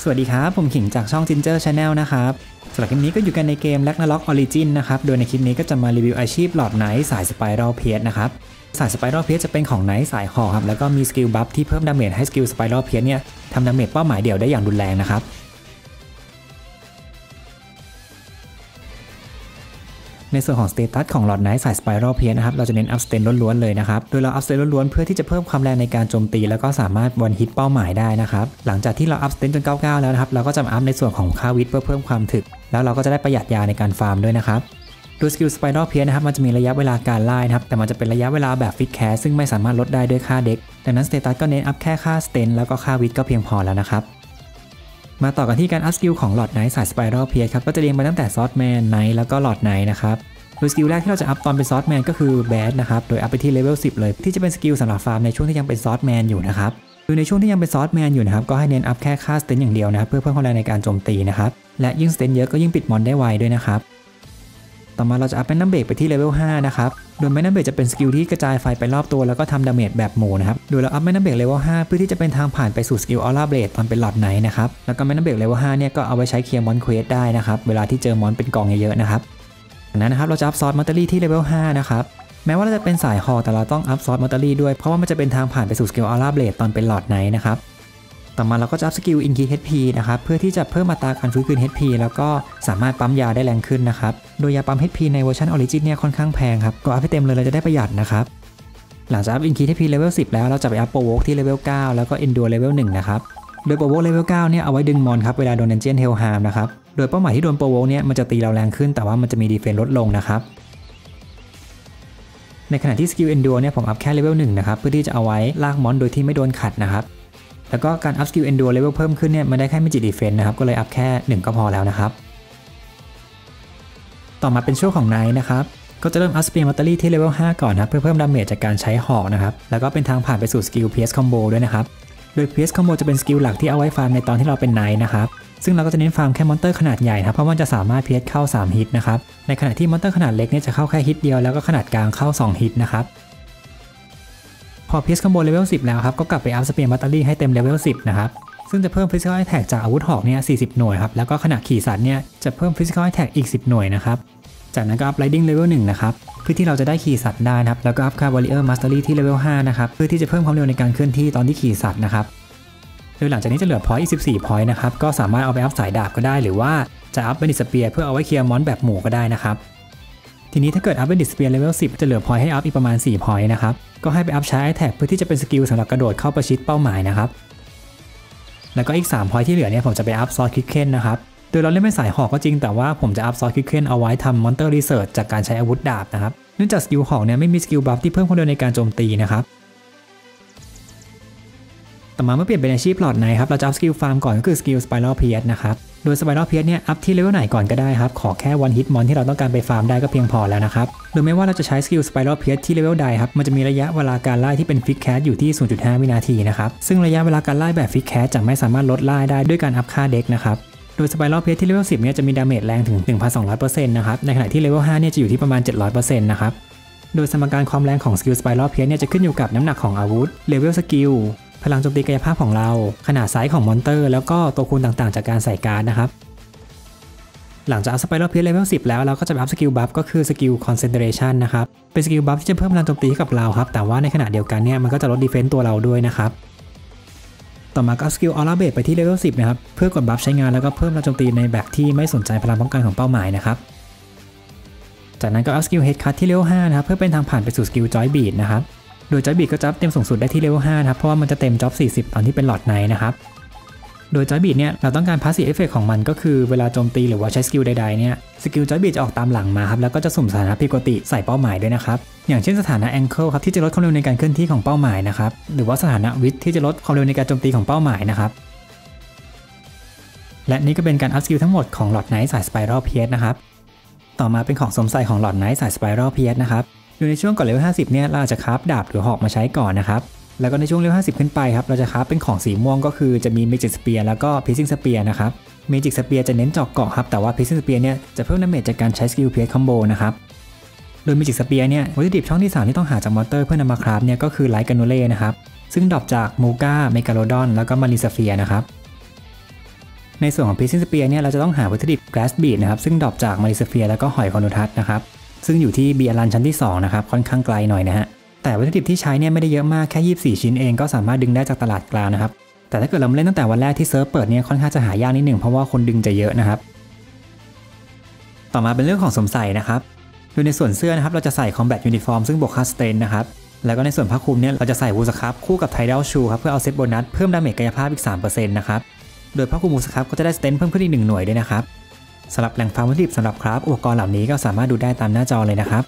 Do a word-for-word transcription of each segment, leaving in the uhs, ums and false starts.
สวัสดีครับผมขิงจากช่อง Ginger Channel นะครับสำหรับคลิปนี้ก็อยู่กันในเกม Ragnarok Origin นะครับโดยในคลิปนี้ก็จะมารีวิวอาชีพ Lord Knight สาย Spiral Pierce นะครับสาย Spiral Pierce จะเป็นของ Knight สายหอกครับแล้วก็มีสกิลบัฟที่เพิ่มดาเมจให้สกิล Spiral Pierce เนี่ยทำดาเมจเป้าหมายเดี่ยวได้อย่างรุนแรงนะครับในส่วนของสเตตัสของ Lord Knight สาย Spiral Pierce นะครับเราจะเน้น Up Stat ล้วนๆเลยนะครับโดยเรา Up Stat ล้วนๆเพื่อที่จะเพิ่มความแรงในการโจมตีแล้วก็สามารถวันฮิตเป้าหมายได้นะครับหลังจากที่เรา Up Stat จนเก้าสิบเก้าแล้วนะครับเราก็จะอัพในส่วนของค่าวิทย์เพื่อเพิ่มความถึกแล้วเราก็จะได้ประหยัดยาในการฟาร์มด้วยนะครับโดยสกิล Spiral Pierce นะครับมันจะมีระยะเวลาการไล่นะครับแต่มันจะเป็นระยะเวลาแบบฟิกแคสซึ่งไม่สามารถลดได้ด้วยค่าเด็กดังนั้นสเตตัสก็เน้นอัพแค่ค่าสเตนแล้วก็ค่าวิทย์ก็เพียงพอแล้วนะครับมาต่อกันที่การอัพสกิลของ Lord Knight สาย Spiral Pierce ครับก็จะเรียงมาตั้งแต่ Swordsman Knight แล้วก็ Lord Knight นะครับโดยสกิลแรกที่เราจะอัพตอนเป็นซอสแมนก็คือแบดนะครับโดยอัพไปที่เลเวลสิบเลยที่จะเป็นสกิลสำหรับฟาร์มในช่วงที่ยังเป็นซอสแมนอยู่นะครับโดยในช่วงที่ยังเป็นซอสแมนอยู่นะครับก็ให้เน้นอัพแค่ค่าสเตนอย่างเดียวนะครับเพื่อเพิ่มความแรงในการโจมตีนะครับและยิ่งสเตนเยอะก็ยิ่งปิดมอนได้ไวด้วยนะครับต่อมาเราจะอัพแมนนัมเบรกไปที่เลเวลห้านะครับโดยแมนนัมเบรกจะเป็นสกิลที่กระจายไฟไปรอบตัวแล้วก็ทำดาเมจแบบหมู่นะครับโดยเราอัพแมนนัมเบรกเลเวลห้าเพื่อที่จะเป็นทางผ่านไปสู่สกิลออร่าเบรดตอนเป็นหลอดไนท์นะครับแล้วก็แมนนัมเบรกเลเวลห้าเนี่ยก็เอาไว้ใช้เคลียร์มอนเควสได้นะครับเวลาที่เจอมอนเป็นกองเยอะๆนะครับดังนั้นนะครับเราจะอัพซอสมัตเตอรี่ที่เลเวลห้านะครับแม้ว่าเราจะเป็นสายฮอแต่เราต้องอัพซอสมัตเตอรี่ด้วยเพราะว่ามันจะเป็นทางผ่านไปสู่สกิลออร่าเบลดตอนเป็นหลอดไนท์นะครับต่อมาเราก็จะอัพสกิลอินคี เอช พี นะครับเพื่อที่จะเพิ่มอัตราการฟื้นคืน เอช พี แล้วก็สามารถปั๊มยาได้แรงขึ้นนะครับโดยยาปั๊ม เอช พี ในเวอร์ชันออริจินเนี่ยค่อนข้างแพงครับก็อัพให้เต็มเลยเราจะได้ประหยัดนะครับหลังจากอัพอินคี เอช พี เลเวลสิบแล้วเราจะไปอัพโปรโวกที่เลเวลเก้าแล้วก็เอนดูเลเวลหนึ่งนะครับโดยโปรโวกเลเวลเก้าเนี่ยเอาไว้ดึงมอนครับเวลาโดนดันเจียนเฮลฮาร์มนะครับโดยเป้าหมายที่โดนโปรโวกเนี่ยมันจะตีเราแรงขึ้นแต่ว่ามันจะมีดีเฟนส์ลดลงนะครับในขณะที่สกิล Endure เนี่ยผมอัพแค่เลเวลหนึ่งนะครับเพื่อที่จะเอาไว้ลากมอนโดยที่ไม่โดนขัดนะครับแล้วก็การอัพสกิล Endure เลเวลเพิ่มขึ้นเนี่ยมันได้แค่ไม่จิตดีเฟนส์นะครับก็เลยอัพแค่หนึ่งก็พอแล้วนะครับต่อมาเป็นช่วงของไนท์นะครับก็จะเริ่มอัพสเปียร์มัตเตอรี่ที่เลเวลห้าก่อนนะเพื่อเพิ่มดาเมจจากการใช้หอกนะครับแล้วก็เป็นทางผ่านไปสู่สกิล พี เอส Combo ด้วยนะครับโดย พี เอส Combo จะเป็นสกิลหลักที่เอาไว้ฟาร์มในตอนที่เราเป็นไนท์นะครับซึ่งเราก็จะเน้นฟาร์มแค่มอนเตอร์ขนาดใหญ่ครับเพราะมันจะสามารถ พี เอส เข้าสามฮิตนะครับในขณะที่มอนเตอร์ขนาดเล็กเนี่ยจะเข้าแค่ฮิตเดียวแล้วก็ขนาดกลางเข้าสองฮิตนะครับพอ พี เอส Combo เลเวลสิบแล้วครับก็กลับไปอัพสเปียร์มัตเตอรี่ให้เต็มเลเวลสิบนะครับซึ่งจะเพิ่ม Physical Attack จากอาวุธหอกเนี่ยสี่สิบหน่วยครับแล้วก็ขณะขี่สัตว์เนี่ยจะเพิ่ม Physical Attack อีกสิบหน่วยนะครับจากนั้นก็อัพ Riding Level หนึ่งนะครับเพื่อที่เราจะได้ขี่สัตว์ได้นะครับแล้วก็อัพค่า Warrior Mastery ที่เลเวลห้านะครับเพื่อที่จะเพิ่มความเร็วในการเคลื่อนที่ตอนที่ขี่สัตว์นะครับโดยหลังจากนี้จะเหลือ point อีกสิบสี่ point นะครับก็สามารถเอาไปอัพสายดาบก็ได้หรือว่าจะอัพ Bandit Spear เพื่อเอาไว้เคลียร์มอนแบบหมู่ก็ได้นะครับทีนี้ถ้าเกิดอัพ Bandit Spear Level สิบจะเหลือ point ให้อัพอีกประมาณสี่ point นะครับก็ให้ไปอัพใช้ Attack เพื่อที่จะเป็นสกิลสำหรับกระโดดเข้าประชิดเป้าหมายนะครับแล้วก็อีกสาม point ที่เหลือเนี่ยผมจะไปอัพ Sword Kicken นะครับโดยเราเล่นเป็นสายหอกก็จริงแต่ว่าผมจะอัพ Sword Kicken เอาไว้ทำ Monster Research จากการใช้อาวุธดาบนะครับเนื่องจากสกิลหอกเนี่ยไม่มีสกิลบัฟที่เพิ่มความเร็วในการโจมตีนะครับต่อมาเมื่อเปลี่ยนเป็นอาชีพหลอดไนท์ครับเราจะอัพสกิลฟาร์มก่อนก็คือสกิล Spiral Pierce นะครับโดย Spiral Pierce เนี่ยอัพที่เลเวลไหนก่อนก็ได้ครับขอแค่วันฮิตมอนที่เราต้องการไปฟาร์มได้ก็เพียงพอแล้วนะครับโดยไม่ว่าเราจะใช้สกิล Spiral Pierce ที่เลเวลใดครับมันจะมีระยะเวลาการไล่ที่เป็นฟิกแคสอยู่ที่ ศูนย์จุดห้า วินาทีนะครับซึ่งระยะเวลาการไล่แบบฟิกแคสจะไม่สามารถลดไล่ได้ด้วยการอัพค่าเด็กนะครับโดย Spiral Pierce ที่เลเวลสิบเนี่ยจะมีดาเมจแรงถึง หนึ่งพันสองร้อยเปอร์เซ็นต์ นะครับในขณะที่เลเวลห้าเนี่ยจะอยู่ที่ประมาณ เจ็ดร้อยเปอร์เซ็นต์ นะครับโดยสมการความแรงของสกิล Spiral Pierce เนี่ยจะขึ้นอยู่กับน้ำหนักของอาวุธเลเวลสกิลพลังโจมตีกายภาพของเราขนาดไซส์ของมอนเตอร์แล้วก็ตัวคูณต่างๆจากการใส่การ์ดนะครับหลังจากอัพ Spiral Pierce เลเวลสิบแล้วเราก็จะอัพสกิลบัฟก็คือสกิล Concentration นะครับเป็นสกิลบัฟที่จะเพิ่มพลังโจมตีให้กับเราครับแต่ว่าในขณะเดียวกันเนี่ยมันก็จะลดดีเฟนส์ตัวเราด้วยนะครับต่อมาก็สกิล Aura Blade ไปที่เลเวลสิบนะครับเพื่อกดบัฟใช้งานแล้วก็เพิ่มพลังโจมตีในแบบที่ไม่สนใจพลังป้องกันของเป้าหมายนะครับจากนั้นก็อัพสกิล Head Cut ที่เลเวลห้านะครับเพื่อเป็นทางผ่านไปสู่สกิล Joy Beat นะครับโดย Joy Beat ก็จะเต็มสูงสุดได้ที่เลเวลห้านะครับเพราะว่ามันจะเต็มจ็อบสี่สิบตอนที่เป็นหลอดไนท์นะครับโดย Joy Beat เนี่ยเราต้องการ Passive Effect ของมันก็คือเวลาโจมตีหรือว่าใช้สกิลใดๆเนี่ยสกิล Joy Beat จะออกตามหลังมาครับแล้วก็จะสุ่มสถานะผิดปกติใส่เป้าหมายด้วยนะครับอย่างเช่นสถานะ Ankle ครับที่จะลดความเร็วในการเคลื่อนที่ของเป้าหมายนะครับหรือว่าสถานะ Width ที่จะลดความเร็วในการโจมตีของเป้าหมายนะครับและนี่ก็เป็นการอัพสกิลทั้งหมดของ Lord Knight สาย Spiral Pierce นะครับต่อมาเป็นของสวมใส่ของ Lord Knight สาย Spiral Pierce นะครับโดยในช่วงก่อนเลเวลห้าสิบเนี่ยเราอาจจะคราฟดาบหรือหอกมาใช้ก่อนนะครับแล้วก็ในช่วงเลเวลห้าสิบขึ้นไปครับเราจะคราฟเป็นของสีม่วงก็คือจะมี Magic Spear แล้วก็ Piercing Spear นะครับ Magic Spear จะเน้นเจาะเกาะครับแต่ว่า Piercing Spear เนี่ยจะเพิ่มดาเมจจากการใช้สกิล Pierce Combo นะครับโดย Magic Spear เนี่ยวัตถุดิบช่องที่สามที่ต้องหาจากมอนเตอร์เพื่อนำมาคราฟเนี่ยก็คือ Light Granule นะครับซึ่งดรอปจาก Muga Megalodon แล้วก็ Marine Sphere นะครับในส่วนของ Piercing Spear เนี่ยเราจะต้องหาวัตถุดิบ Glass Bead นะครับซึ่งดรอปจาก Marisphere แล้วก็หอยคอนูทัสนะครับซึ่งอยู่ที่ บี อาร์ แอล ชั้นที่สองนะครับค่อนข้างไกลหน่อยนะฮะแต่วัตถุดิบที่ใช้เนี่ยไม่ได้เยอะมากแค่ยี่สิบสี่ชิ้นเองก็สามารถดึงได้จากตลาดกลางนะครับแต่ถ้าเกิดเราเล่นตั้งแต่วันแรกที่เซิร์ฟเปิดเนี่ยค่อนข้างจะหายากนิดหนึ่งเพราะว่าคนดึงจะเยอะนะครับต่อมาเป็นเรื่องของสวมใส่นะครับโดยในส่วนเสื้อนะครับเราจะใส่ Combat Uniform ซึ่งบวกค่า Strength นะครับแล้วก็ในส่วนผ้าคลุมเนี่ยเราจะใส่วูสครับคู่กับ Tidal Shoe ครับเพื่อเอาเซตโบนัสเพิ่มดาเมจกายภาพอีก สามเปอร์เซ็นต์ นะครับโดยผ้าคลุมวูสครับก็จะได้ Strength เพิ่มขึ้นอีกหนึ่งหน่วยด้วยนะครับสำหรับแหล่งฟาร์มวัตถุดิบสำหรับคราฟอุปกรณ์เหล่านี้ก็สามารถดูได้ตามหน้าจอเลยนะครับ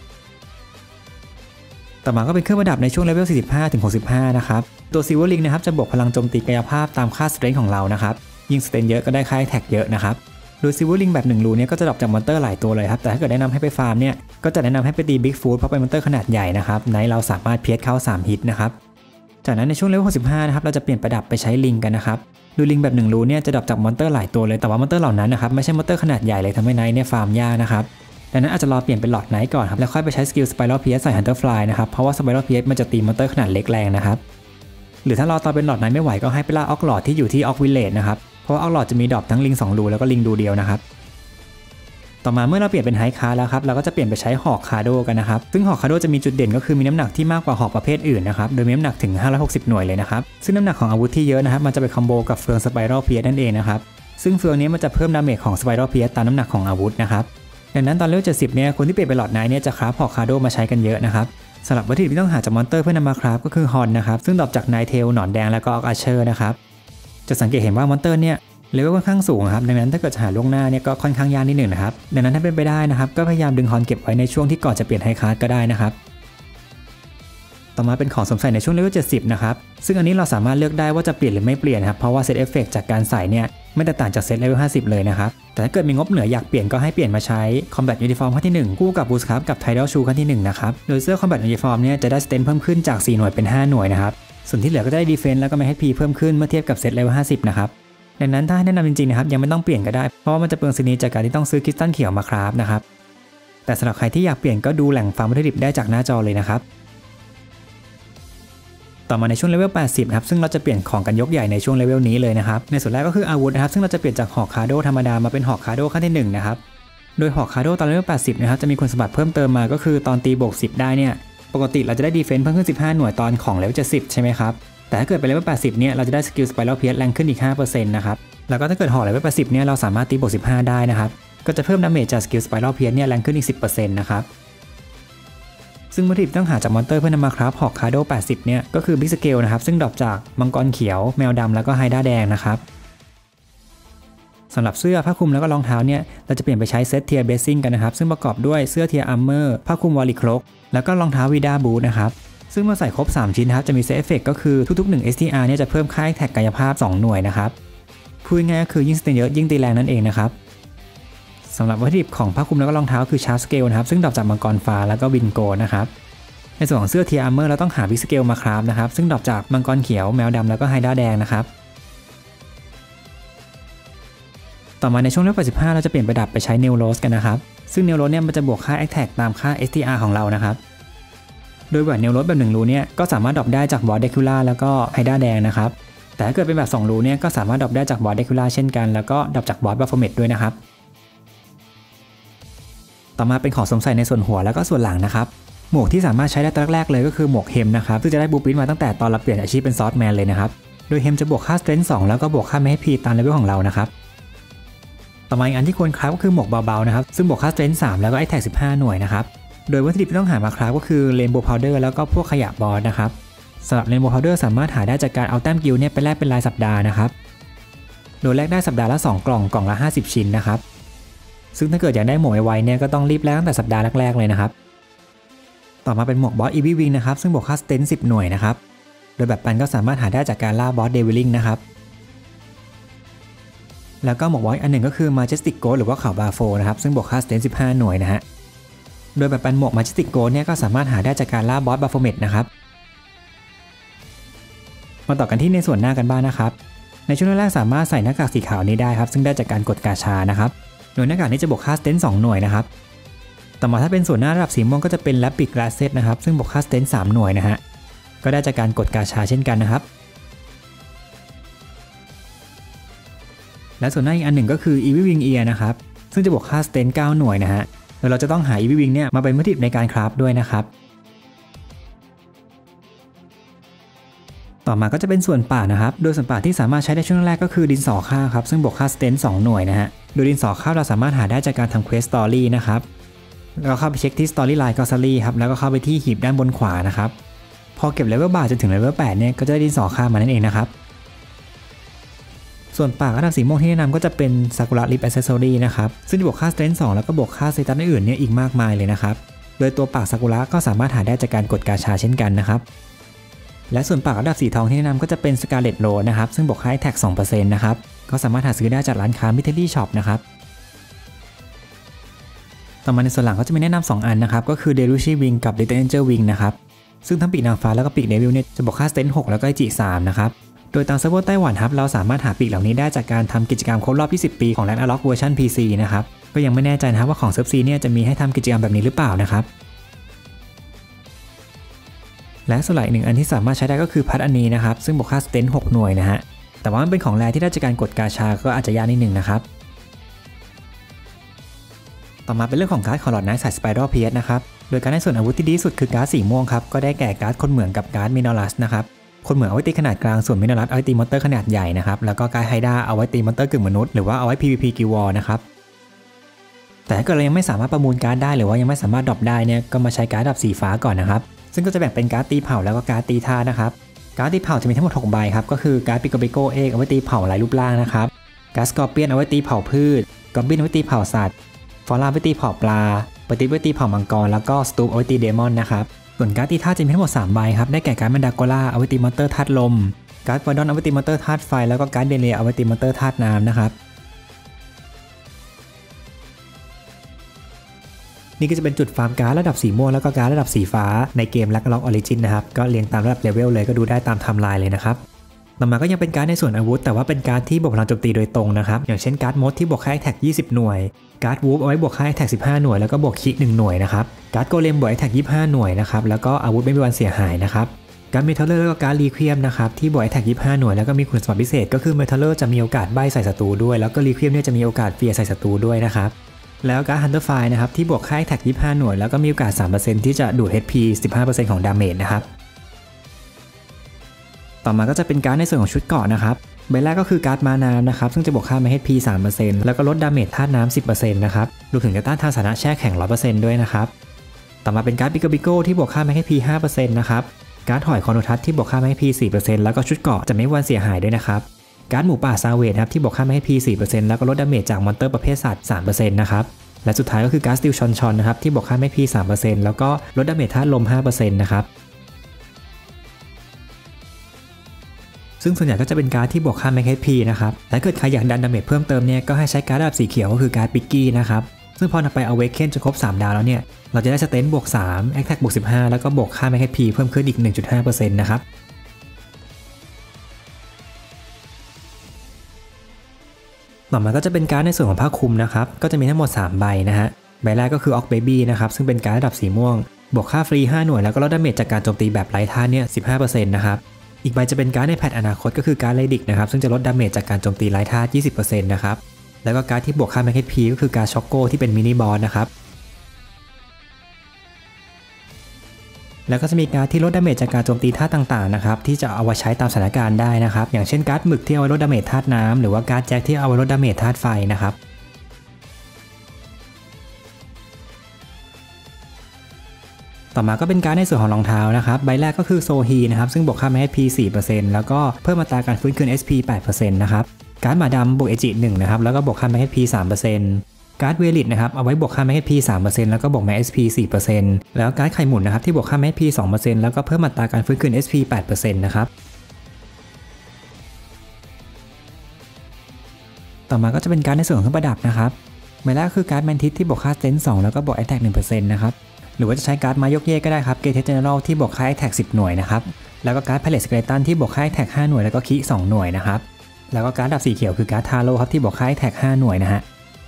ต่อมาก็เป็นเครื่องประดับในช่วงเลเวล สี่สิบห้าถึงหกสิบห้า นะครับตัว Silver Ring นะครับจะบวกพลังโจมตีกายภาพตามค่า Strength ของเรานะครับยิ่ง Strength เยอะก็ได้ค่า Attack เยอะนะครับโดย Silver Ring แบบหนึ่งรูเนี่ยก็จะดรอปจากมอนเตอร์หลายตัวเลยครับแต่ถ้าเกิดแนะนำให้ไปฟาร์มเนี่ยก็จะแนะนำให้ไปตี Big Foot เพราะเป็นมอนเตอร์ขนาดใหญ่นะครับไหนเราสามารถเพียสเข้าสามฮิตนะครับจากนั้นในช่วงเลเวล หกสิบห้า นะครับเราจะเปลี่ยนประดับไปใช้ลิงกันนะครับโดยลิงแบบหนึ่งรูเนี่ยจะดรอปจากมอนเตอร์หลายตัวเลยแต่ว่ามอนเตอร์เหล่านั้นนะครับไม่ใช่มอนเตอร์ขนาดใหญ่เลยทำให้ไนท์เนี่ยฟาร์มยากนะครับดังนั้นอาจจะรอเปลี่ยนเป็นหลอดไนท์ก่อนครับแล้วค่อยไปใช้สกิลสไปรัลเพียสใส่ฮันเตอร์ฟลายนะครับเพราะว่าสไปรัลเพียสมันจะตีมอนเตอร์ขนาดเล็กแรงนะครับหรือถ้ารอตอนเป็นหลอดไนท์ไม่ไหวก็ให้ไปล่าออกหลอดที่อยู่ที่ออกวิลเลจนะครับเพราะว่าออกหลอดจะมีดรอปทั้งลิงสองรูแล้วก็ลิงรูเดียวนะครับต่อมาเมื่อเราเปลี่ยนเป็นไฮคาร์แล้วครับเราก็จะเปลี่ยนไปใช้หอกคาโดกันนะครับซึ่งหอกคาโดจะมีจุดเด่นก็คือมีน้ำหนักที่มากกว่าหอกประเภทอื่นนะครับโดยมีน้ำหนักถึงห้าร้อยหกสิบหน่วยเลยนะครับซึ่งน้ำหนักของอาวุธที่เยอะนะครับมันจะไปคอมโบกับเฟืองสไปรัลเพียสนั่นเองนะครับซึ่งเฟืองนี้มันจะเพิ่มดาเมจของสไปรัลเพียสตามน้ำหนักของอาวุธนะครับดังนั้นตอนเลเวลเจ็ดสิบเนี่ยคนที่เปลี่ยนไปหลอดไนท์เนี่ยจะคราฟหอกคาโดมาใช้กันเยอะนะครับสำหรับวัตถุดิบที่ต้องหาจากมอนเตอร์เพื่อนำมาคราฟก็คือฮอนนะครับซึ่งดรอปจากไนท์เทลหนอนแดงแล้วก็ออกอาร์เชอร์นะครับจะสังเกตเห็นว่ามอนเตอร์เนี่ยเลเวลค่อนข้างสูงครับดังนั้นถ้าเกิดจะหาล่วงหน้าเนี่ยก็ค่อนข้างยากนิดหนึ่งนะครับดังนั้นถ้าเป็นไปได้นะครับก็พยายามดึงฮอนเก็บไว้ในช่วงที่ก่อนจะเปลี่ยนไฮคาร์ดก็ได้นะครับต่อมาเป็นของสวมใส่ในช่วงเลเวลเจ็ดสิบนะครับซึ่งอันนี้เราสามารถเลือกได้ว่าจะเปลี่ยนหรือไม่เปลี่ยนครับเพราะว่าเซตเอฟเฟกต์จากการใส่เนี่ยไม่แตกต่างจากเซตเลเวลห้าสิบเลยนะครับแต่ถ้าเกิดมีงบเหลืออยากเปลี่ยนก็ให้เปลี่ยนมาใช้ Combat Uniform ขั้นที่หนึ่งคู่กับ Boost ครับกับ Tidal Shoe ขั้นที่หนึ่งนะครับโดยเสื้อ Combat Uniform เนี่ยจะได้ Strength เพิ่มขึ้นจากสี่หน่วยเป็นห้าหน่วยนะครับส่วนที่เหลือก็ได้ Defense แล้วก็ เอช พี เพิ่มขึ้นเมื่อเทียบกับเซตเลเวลห้าสิบนะครับดังนั้นถ้าให้แนะนำจริงๆนะครับยังไม่ต้องเปลี่ยนก็ได้เพราะว่ามันจะเปลืองซีนีจากการที่ต้องซื้อคริสตัลเขียวมาคราฟนะครับแต่สำหรับใครที่อยากเปลี่ยนก็ดูแหล่งฟาร์มวัตถุดิบได้จากหน้าจอเลยนะครับต่อมาในช่วงเลเวลแปดสิบครับซึ่งเราจะเปลี่ยนของกันยกใหญ่ในช่วงเลเวลนี้เลยนะครับในส่วนแรกก็คืออาวุธนะครับซึ่งเราจะเปลี่ยนจากหอกคาโดธรรมดามาเป็นหอกคาโดขั้นที่หนึ่งนะครับโดยหอกคาโดตอนเลเวลแปดสิบนะครับจะมีคุณสมบัติเพิ่มเติมมาก็คือตอนตีบวกสิบได้เนี่ยปกติเราจะได้ดีเฟนส์เพิ่มขึ้นสิบห้าหน่วยตอนของเลเวลเจ็ดสิบใช่ไหมครับแต่ถ้าเกิดเป็นเลเวลแปดสิบเนี่ยเราจะได้สกิลสไปรัลเพียสแรงขึ้นอีก ห้าเปอร์เซ็นต์ นะครับแล้วก็ถ้าเกิดหอกเลเวลแปดสิบเนี่ยเราสามารถตีบวกสิบห้าได้นะครับก็จะเพิ่มดาเมจจากสกิลสไปรัลเพียสเนี่ยแรงขึ้นอีก สิบเปอร์เซ็นต์ นะครับซึ่งวัตถุดิบต้องหาจากมอนเตอร์เพื่อนำมาคราฟหอกคาโดแปดสิบเนี่ยก็คือบิ๊กสเกลนะครับซึ่งดรอปจากมังกรเขียวแมวดำแล้วก็ไฮด้าแดงนะครับสำหรับเสื้อผ้าคลุมแล้วก็รองเท้าเนี่ยเราจะเปลี่ยนไปใช้เซตเทียร์เบสซิ่งกันนะครับซึ่งประกอบด้วยเสื้อเทียร์อาร์เมอร์ผ้าคลุมวอลลิครกแล้วก็รองเท้าวีด้าบูทนะครับซึ่งเมื่อใส่ครบสามชิ้นนะครับจะมีเซตเอฟเฟกต์ก็คือทุกๆหนึ่ง เอส ที อาร์ เนี่ยจะเพิ่มค่าแท็กกายภาพสองหน่วยนะครับพูดง่ายก็คือยิ่งสเตนเยอะยิ่งตีแรงนั่นเองนะครับสำหรับวัตถุดิบของผ้าคลุมแล้วก็รองเท้าคือชาร์จสเกลนะครับซึ่งดรอปจากมังกรฟ้าแล้วก็วินโกนะครับในส่วนของเสื้อเทียร์อาร์เมอร์เราต้องหาบิ๊กสเกลมาคราฟนะครับซึ่งดรอปจากมังกรเขียวแมวดำแล้วก็ไฮด้าแดงนะครับต่อมาในช่วงเลเวลแปดสิบห้าเราจะเปลี่ยนประดับไปใช้เนลโรสกันนะครับซึ่งเนลโรสเนี่ยมันจะบวกค่า Attack ตามค่า เอส ที อาร์ ของเรานะครับโดยแหวนเนลโรสแบบหนึ่งรูเนี่ยก็สามารถดรอปได้จากบอสเดคิล่าแล้วก็ไฮด้าแดงนะครับแต่ถ้าเกิดเป็นแบบสองรูเนี่ยก็สามารถดรอปได้จากบอสเดคิล่าเช่นกันแล้วก็ดรอปจากบอสบัฟเฟอร์เมตด้วยนะครับต่อมาเป็นของสวมใส่ในส่วนหัวแล้วก็ส่วนหลังนะครับหมวกที่สามารถใช้ได้ตอนแรกเลยก็คือหมวกเฮมนะครับซึ่งจะได้บูปินมาตั้งแต่ตอนเราเปลี่ยนอาชีพเป็นซอสแมนเลยนะครับโดยเฮมจะบวกค่าสเตรนท์สองแล้วก็บวกค่า เอช พี ตามเลเวลของเรานะครับต่อมาอีกอันที่ควรคราฟก็คือหมวกเบาๆนะครับซึ่งบวกค่าสเตรนท์สามแล้วก็ไอแท็กสิบห้าหน่วยนะครับโดยวัตถุดิบที่ต้องหามาคราฟก็คือเรนโบว์พาวเดอร์แล้วก็พวกขยะบอสนะครับสำหรับเรนโบว์พาวเดอร์สามารถหาได้จากการเอาแต้มกิลเนี่ยไปแลกเป็นรายสัปดาห์นะครับโดยแลกได้สัปดาห์ละสองกล่องกล่องละห้าสิบชิ้นนะครับซึ่งถ้าเกิดอยากได้หมวกไวๆเนี่ยก็ต้องรีบแลกตั้งแต่สัปดาห์แรกๆเลยนะครับต่อมาเป็นหมวกบอสอีวีวิงนะครับซึ่งบวกค่าสเตนท์สิบหน่วยนะครับโดยแบบปันก็สามารถหาได้จากการล่าบอสเดวิลลิงนะครับแล้วก็หมวกบอสอันหนึ่งก็คือ Majestic Ghost หรือว่าเขาบาโฟนะครับซึ่งบวกค่าสเตนท์สิบห้าหน่วยนะฮะโดยแบบปันหมวก Majestic Ghost เนี่ยก็สามารถหาได้จากการล่าบอสบาโฟเมตนะครับมาต่อกันที่ในส่วนหน้ากันบ้าง นะครับในช่วงแรกสามารถใส่หน้ากากสีขาวนี้ได้ครับซึ่งได้จากการกดกาชานะครับโดยหน้ากากนี้จะบวกค่าสเตนท์สองหน่วยนะครับต่อมาถ้าเป็นส่วนหน้าระดับสีม่วงก็จะเป็น Rapid Glasses นะครับซึ่งบวกค่าสเตนท์สามหน่วยนะฮะก็ได้จากการกดกาชาเช่นกันนะครับและส่วนหน้าอีกอันหนึ่งก็คือ Evil Wing Ear นะครับซึ่งจะบวกค่าสเตนเก้าหน่วยนะฮะโดยเราจะต้องหา Evil Wing เนี่ยมาเป็นวัตถุดิบในการคราฟด้วยนะครับต่อมาก็จะเป็นส่วนปากนะครับโดยส่วนปากที่สามารถใช้ได้ช่วงแรกก็คือดินสอข้าวครับซึ่งบวกค่าสเตนสองหน่วยนะฮะโดยดินสอข้าวเราสามารถหาได้จากการทำเควสสตอรี่นะครับแล้วก็เข้าไปเช็คที่ Storyline Glossary ครับแล้วก็เข้าไปที่หีบด้านบนขวานะครับพอเก็บเลเวลบาร์จนถึงเลเวลแปดเนี่ยก็จะได้ดินสอข้าวมานั่นเองนะครับส่วนปากอันดับสีม่วงที่แนะนำก็จะเป็นซากุระลิปแอคเซสซอรี่นะครับซึ่งจะบวกค่าสเตนสองแล้วก็บวกค่าสเตตัสอื่นเนี่ยอีกมากมายเลยนะครับโดยตัวปากซากุระก็สามารถหาได้จากการกดกาชาเช่นกันนะครับและส่วนปากอันดับสีทองที่แนะนำก็จะเป็นสกาเลตโรสนะครับซึ่งบวกค่าแท็ก สองเปอร์เซ็นต์ นะครับก็สามารถหาซื้อได้จากร้านค้ามิเทอรี่ช็อปนะครับต่อมาในส่วนหลังก็จะมีแนะนำสองอันนะครับก็คือเดลูชิวิงกับ Little Angel Wing นะครับซึ่งทั้งปีกนางฟ้าแล้วก็ปีกเดวิลเนี่ยจะบวกค่าสเตนหกแล้วก็จิสามนะครับโดยตามเซิร์ฟเวอร์ไต้หวันครับเราสามารถหาปีกเหล่านี้ได้จากการทำกิจกรรมครบรอบยี่สิบปีของ Ragnarok เวอร์ชัน พี ซี นะครับก็ยังไม่แน่ใจนะครับว่าของเซิร์ฟ C เนี่ยจะมีให้ทำกิจกรรมแบบนี้หรือเปล่านะครับและส่วนหลักอีกหนึ่งอันที่สามารถใช้ได้ก็คือพัดอันนี้นะครับซึ่งบวกค่าสเตนหกหน่วยนะฮะแต่ว่ามันเป็นของแรที่ได้จากการกดกาชาก็อาจจะยากนิดหนึ่งนะครับต่อมาเป็นเรื่องของการ์ดของหลอดไนท์สายสไปรัลเพียสนะครับโดยการได้ส่วนอาวุธที่ดีที่สุดคือการ์ดสีม่วงครับก็ได้แก่การ์ดคนเหมืองกับการ์ดมินอรัสนะครับคนเหมืองเอาไว้ตีขนาดกลางส่วนมินอรัสเอาไว้ตีมอนเตอร์ขนาดใหญ่นะครับแล้วก็การ์ดไฮด้าเอาไว้ตีมอนเตอร์กึ่งมนุษย์หรือว่าเอาไว้ พี วี พี กิลด์วอร์นะครับแต่ถ้าเกิดเรายังไม่สามารถประมูลการ์ดได้หรือว่ายังไม่สามารถดรอปได้เนี่ยก็มาใช้การ์ดดับสีฟ้าก่อนนะครับซึ่งก็จะแบ่งเป็นการ์ดตีเผาแล้วก็การ์ดตีธาตุนะครับการ์ดตีเผาจะมีทั้งหมดหกใบครับก็คือการ์ดปิโกปิโกเอกเอาไว้ตีเผาหลายรูปร่างนะครับการ์ดสกอร์เปียนเอาไว้ตีเผาพืชกอบบินเอาไว้ตีเผาสัตว์ฟอร่าไว้ตีเผาปลาปฏิวัติเผ่ามังกรแล้วก็สตูปเอาไว้ตีเดมอนนะครับส่วนการ์ดตีธาตุจะมีทั้งหมดสามใบครับได้แก่การ์ดแมนดาโกล่าเอาไว้ตีมอนเตอร์ธาตุลมการ์ดฟอร์ดอนเอาไว้ตีมอนเตอร์ธาตุไฟแล้วก็การ์ดเดเลียเอาไว้ตีมอนเตอร์ธาตุน้ำนะครับนี่ก็จะเป็นจุดฟาร์มการ์ดระดับสีม่วงแล้วก็การ์ดระดับสีฟ้าในเกม Ragnarok Origins นะครับก็เรียงตามระดับเลเวลเลยก็ดูได้ตามไทม์ไลน์เลยนะครับต่อมาก็ยังเป็นการ์ดในส่วนอาวุธแต่ว่าเป็นการ์ดที่บวกพลังโจมตีโดยตรงนะครับอย่างเช่นการ์ดมดที่บวกค่าแท็กยี่สิบหน่วยการ์ดวูฟเอาไว้บวกค่าแท็กสิบห้าหน่วยแล้วก็บวกคิหนึ่งหน่วยนะครับการ์ดโกเลมบวกแท็กยี่สิบห้าหน่วยนะครับแล้วก็อาวุธไม่มีวันเสียหายนะครับการ์ดเมทัลเลอร์แล้วก็การ์ดรีเควมนะครับที่บวกแท็กยี่สิบห้าหน่วยแล้วก็มีคุณสมบัติพิเศษก็คือเมทัลเลอร์จะมีโอกาสใบ้ใส่ศัตรูด้วยแล้วก็รีเควมเนี่ยจะมีโอกาสเฟียใส่ศัตรูด้วยนะครับแล้วการ์ดฮันเตอร์ไฟนะครับที่บวกค่าแท็กยี่สิบห้าหน่วยแล้วก็มีโอกาส สามเปอร์เซ็นต์ ที่จะดูด เอช พี สิบห้าเปอร์เซ็นต์ ของดาเมจนะครับต่อมาก็จะเป็นการ์ดในส่วนของชุดเกราะนะครับใบแรกก็คือการ์ดมาน้ำนะครับซึ่งจะบวกค่า เอช พี สามเปอร์เซ็นต์ แล้วก็ลดดาเมจธาตุน้ำ สิบเปอร์เซ็นต์ นะครับรวมถึงจะต้านทานสถานะแช่แข็ง ร้อยเปอร์เซ็นต์ ด้วยนะครับต่อมาเป็นการ์ดปิโกปิโกที่บวกค่า เอช พี ห้าเปอร์เซ็นต์ นะครับการ์ดหอยคอนโนทัสที่บวกค่า เอช พี สี่เปอร์เซ็นต์ แล้วก็ชุดเกราะจะไม่มีวันเสียหายด้วยนะครับการ์ดหมูป่าซาเวทครับที่บวกค่า เอช พี สี่เปอร์เซ็นต์ แล้วก็ลดดาเมจจากมอนเตอร์ประเภทสัตว์ สามเปอร์เซ็นต์ นะครับและสุดท้ายก็คือการ์ดสติลชอนชอนนะครับที่บวกค่า เอช พี สามเปอร์เซ็นต์ แล้วก็ลดดาเมจธาตุลม ห้าเปอร์เซ็นต์ นะครับซึ่งส่วนใหญ่ก็จะเป็นการ์ดที่บวกค่า เอช พี นะครับแต่ถ้าเกิดใครอยากดันดาเมจเพิ่มเติมเนี่ยก็ให้ใช้การ์ดระดับสีเขียวก็คือการ์ดปิกกี้นะครับซึ่งพอนำไปเอาเวกเคนจนครบสามดาวแล้วเนี่ยเราจะได้สเตนบวกสามแอคแท็กบวกสิบห้าแล้วก็บวกค่า เอช พี เพิ่มขึ้นอีก หนึ่งจุดห้าเปอร์เซ็นต์ นะครับต่อมาก็จะเป็นการ์ดในส่วนของผ้าคลุมนะครับก็จะมีทั้งหมดสามใบนะฮะใบแรกก็คือออกเบบี้นะครับซึ่งเป็นการ์ดระดับสีม่วงบวกค่าฟรีห้าหน่วยแล้วก็ลดดาเมจจากการโจมตีแบบไร้ท่าเนี่ย สิบห้าเปอร์เซ็นต์ นะครับอีกใบจะเป็นการ์ดในแพทอนาคตก็คือการ์ดเลดิกนะครับซึ่งจะลดดาเมจจากการโจมตีไร้ท่า ยี่สิบเปอร์เซ็นต์ นะครับแล้วก็การ์ดที่บวกค่า เอช พี ก็คือการ์ดช็อกโกที่เป็นมินิบอสนะครับแล้วก็จะมีการ์ดที่ลดดาเมจจากการโจมตีธาตุต่างๆนะครับที่จะเอาไว้ใช้ตามสถานการณ์ได้นะครับอย่างเช่นการ์ดหมึกที่เอาไว้ลดดาเมจธาตุน้ำหรือว่าการ์ดแจ็คที่เอาไว้ลดดาเมจธาตุไฟนะครับต่อมาก็เป็นการ์ดในส่วนของรองเท้านะครับใบแรกก็คือโซฮีนะครับซึ่งบวกค่า เอช พี สี่เปอร์เซ็นต์ แล้วก็เพิ่มอัตราการฟื้นคืน เอช พี แปดเปอร์เซ็นต์ นะครับการ์ดหมาดำบวกเอจิหนึ่งนะครับแล้วก็บวกค่า เอช พี สามเปอร์เซ็นต์ การ์ดเวลิตนะครับเอาไว้บวกค่า เอช พี สามเปอร์เซ็นต์ แล้วก็บวก เอช พี สี่เปอร์เซ็นต์ แล้วการ์ดไข่หมุนนะครับที่บวกค่า เอช พี สองเปอร์เซ็นต์ แล้วก็เพิ่มอัตราการฟื้นคืน เอช พี แปดเปอร์เซ็นต์ นะครับต่อมาก็จะเป็นการ์ดในส่วนของเครื่องประดับนะครับใบแรกคือการ์ดแมนทิสที่บวกค่าเซนส์สองแล้วก็บวกแอตแทก หนึ่งเปอร์เซ็นต์ นะครับหรือว่าจะใช้การ์ดมายกเยกก็ได้ครับเกเทสเจเนอรัลที่บวกค่าแอตแทกสิบหน่วยนะครับแล้วก็การ์ดพาเลตสเกเลตันที่บวกค่าแอตแทกห้าหน่วยแล้วก็คีสองหน่วยนะครับแล้วก็การ์ดดับสีเขียวคือการ์ดทาโร่ครับที่บวกค่าแอตแทกห้าหน่วยนะฮะ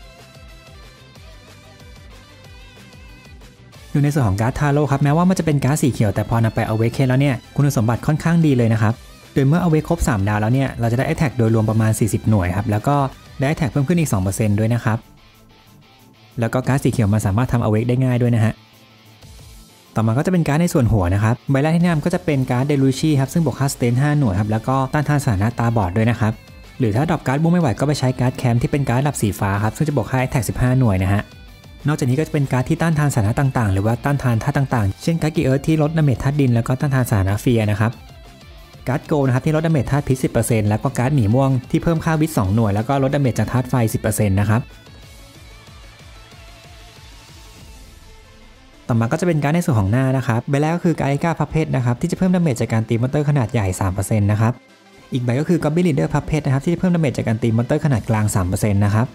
อยู่ในส่วนของการ์ดทาโร่ครับแม้ว่ามันจะเป็นการ์ดสีเขียวแต่พอนำไปเอาเวกเคนแล้วเนี่ยคุณสมบัติค่อนข้างดีเลยนะครับโดยเมื่อเอาเวกครบสามดาวแล้วเนี่ยเราจะได้แอตแทกโดยรวมประมาณสี่สิบหน่วยครับแล้วก็ได้แท็กเพิ่มขึ้นอีก สองเปอร์เซ็นต์ ด้วยนะครับแล้วก็การ์ดสีเขียวมันสามารถทำ Awake ได้ง่ายด้วยนะฮะต่อมาก็จะเป็นการ์ดในส่วนหัวนะครับใบแรกที่แนะนำก็จะเป็นการ์ดเดลูชี่ครับซึ่งบวกค่าสเตนห้าหน่วยครับแล้วก็ต้านทานสถานะตาบอดด้วยนะครับหรือถ้าดรอปการ์ดบุ้งไม่ไหวก็ไปใช้การ์ดแคมที่เป็นการ์ดระดับสีฟ้าครับซึ่งจะบวกค่าแท็กสิบห้าหน่วยนะฮะนอกจากนี้ก็จะเป็นการ์ดที่ต้านทานสถานะต่างๆหรือว่าต้านทานธาตุต่างๆเช่นการ์ดกีเอิร์ธที่ลดดาเมจธาตุดินแล้วก็ต้านทานสถานะเฟียนะครับการ์ดโกนะครับที่ลดดาเมจธาตุพิษ สิบเปอร์เซ็นต์ แล้วก็การ์ดหมีม่วงที่เพิ่มค่าวิทย์สองหน่วยแล้วก็ลดดาเมจจากธาตุไฟ สิบเปอร์เซ็นต์ นะครับต่อมาก็จะเป็นการ์ดในส่วนของหน้านะครับใบแรกก็คือการ์ดไอก้าพับเพชรนะครับที่จะเพิ่มดาเมจจากการตีมอนเตอร์ขนาดใหญ่ สามเปอร์เซ็นต์ นะครับอีกใบก็คือกอบบินลีดเดอร์พับเพชรนะครับที่จะเพิ่มดาเมจจากการตีมอนเตอร์ขนาดกลาง สามเปอร์เซ็นต์ นะครับ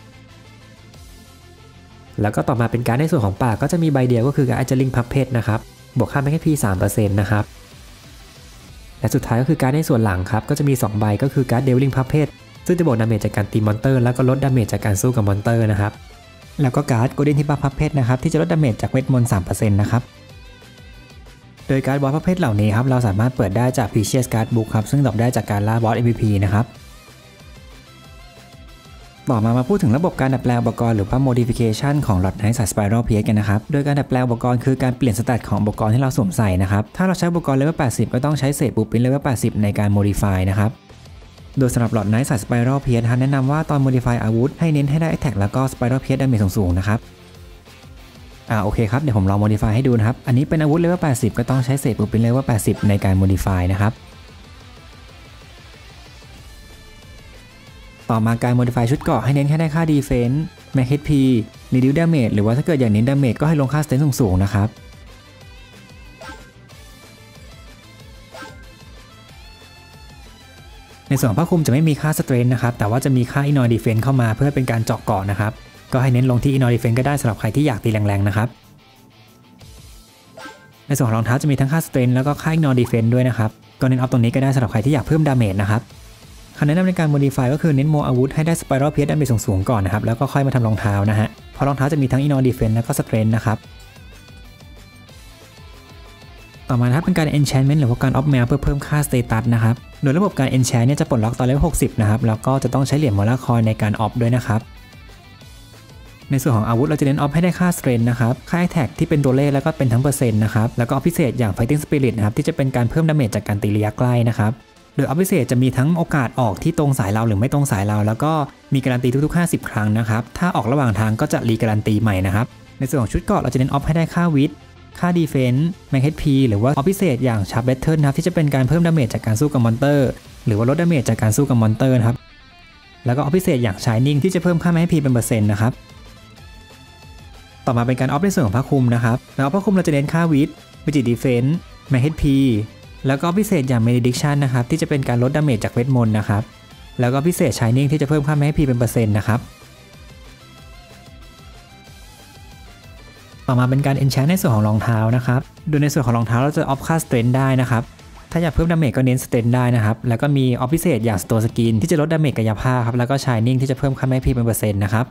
แล้วก็ต่อมาเป็นการ์ดในส่วนของปากก็จะมีใบเดียวก็คือการ์ดไอเจลิงพับเพชรนะครับบวกค่าแมกเนตพี สามเปอร์เซ็นต์ นะครับและสุดท้ายก็คือการ์ดในส่วนหลังครับก็จะมีสองใบก็คือการ์ดเดวิลลิงพับเพชรซึ่งจะบวกดาเมจจากการตีมอนเตอร์แล้วก็ลดดาเมจจากการสู้กับมอนเตอร์นะครับแล้วก็การ์ดโกลเด้นทิปพับเพชรนะครับที่จะลดดาเมจจากเวทมนต์ สามเปอร์เซ็นต์ นะครับโดยการ์ดบอสพับเพชรเหล่านี้ครับเราสามารถเปิดได้จาก Precious Card Book ครับซึ่งดรอปได้จากการล่าบอส เอ็ม วี พี นะครับต่อมามาพูดถึงระบบการดัดแปลงอุปกรณ์หรือว่า modification ของ Lord Knight สาย Spiral พี เอส กันนะครับโดยการดัดแปลงอุปกรณ์คือการเปลี่ยนสแตทของอุปกรณ์ที่เราสวมใส่นะครับถ้าเราใช้อุปกรณ์เลเวลแปดสิบก็ต้องใช้เศษบูปินเลเวลแปดสิบในการ modify นะครับโดยสำหรับ Lord Knight สาย Spiral พี เอส แนะนำว่าตอน modify อาวุธให้เน้นให้ได้ attack แล้วก็ Spiral พี เอส damage สูงๆนะครับอ่าโอเคครับเดี๋ยวผมลอง modify ให้ดูนะครับอันนี้เป็นอาวุธเลเวลแปดสิบก็ต้องใช้เศษบูปินเลเวลแปดสิบในการ modify นะครับต่อมาการ modify ชุดเกราะให้เน้นแค่ได้ค่า defense max เอช พี reduce damage หรือว่าถ้าเกิดอยากเน้น damage ก็ให้ลงค่า strength สูงๆนะครับในส่วนของผ้าคลุมจะไม่มีค่า strength นะครับแต่ว่าจะมีค่า inner defense เข้ามาเพื่อเป็นการเจาะเกราะนะครับก็ให้เน้นลงที่ inner defense ก็ได้สำหรับใครที่อยากตีแรงๆนะครับในส่วนของรองเท้าจะมีทั้งค่า strength แล้วก็ค่า inner defense ด้วยนะครับก็เน้นอัพตรงนี้ก็ได้สำหรับใครที่อยากเพิ่ม damage นะครับคำแนะนำในการ modify ก็คือเน้นโมอาวุธให้ได้ Spiral พี เอส damage สูงๆก่อนนะครับแล้วก็ค่อยมาทำรองเท้านะฮะเพราะรองเท้าจะมีทั้ง inner defense แล้วก็ strength นะครับต่อมานะครับเป็นการ enchantment หรือว่าการ off mail เพื่อเพิ่มค่า status นะครับโดยระบบการ enchant เนี่ยจะปลดล็อกตอนเลเวลหกสิบนะครับแล้วก็จะต้องใช้เหรียญมอลลาคอยในการ off ด้วยนะครับในส่วนของอาวุธเราจะเน้น off ให้ได้ค่า strength นะครับค่า attack ที่เป็นตัวเลขแล้วก็เป็นทั้งเปอร์เซ็นต์นะครับแล้วก็ off พิเศษอย่าง fighting spirit นะครับที่จะเป็นการเพิ่มดาเมจจากการตีระยะใกล้นะครับโดยออฟพิเศษจะมีทั้งโอกาสออกที่ตรงสายเราหรือไม่ตรงสายเราแล้วก็มีการันตีทุกๆห้าสิบครั้งนะครับถ้าออกระหว่างทางก็จะรีการันตีใหม่นะครับในส่วนของชุดเกราะเราจะเน้นออฟให้ได้ค่าวิทย์ค่าดีเฟนส์แมก เอช พี หรือว่าออฟพิเศษอย่างชาร์ปแบทเทิลนะครับที่จะเป็นการเพิ่มดาเมจจากการสู้กับมอนเตอร์หรือว่าลดดาเมจจากการสู้กับมอนเตอร์นะครับแล้วก็ออฟพิเศษอย่างชายนิ่งที่จะเพิ่มค่าแมก เอช พี เป็นเปอร์เซ็นต์นะครับต่อมาเป็นการออฟในส่วนของผ้าคลุมนะครับแล้วผ้าคลุมเราจะเน้นค่าวิทย์วิจิตดีเฟนส์แมก เอช พีแล้วก็พิเศษอย่าง Malediction นะครับที่จะเป็นการลดดาเมจจากเวทมนต์นะครับแล้วก็พิเศษ Shining ที่จะเพิ่มค่า แมก เอช พี เป็นเปอร์เซ็นต์นะครับต่อมาเป็นการ Enchant ในส่วนของรองเท้านะครับโดยในส่วนของรองเท้าเราจะ off ค่า Strength ได้นะครับถ้าอยากเพิ่มดาเมจก็เน้น Strength ได้นะครับแล้วก็มี off พิเศษอย่าง Stone Skin ที่จะลดดาเมจกายภาพครับแล้วก็ Shining ที่จะเพิ่มค่า แมก เอช พี เป็นเปอร์เซ็นต์นะครับ